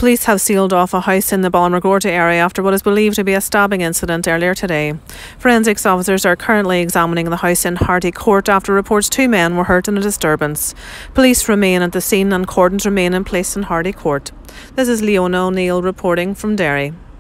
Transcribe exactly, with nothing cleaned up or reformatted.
Police have sealed off a house in the Ballymagroarty area after what is believed to be a stabbing incident earlier today. Forensics officers are currently examining the house in Hardy Court after reports two men were hurt in a disturbance. Police remain at the scene and cordons remain in place in Hardy Court. This is Leona O'Neill reporting from Derry.